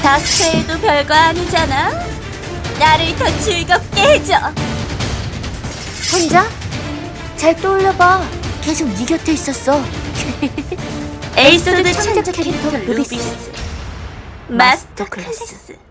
닥쳐해도 별거 아니잖아. 나를 더 즐겁게 해줘. 혼자? 잘 떠올려봐. 계속 네 곁에 있었어. 에이소드 창작 캐릭터 루비스 마스터 클래스.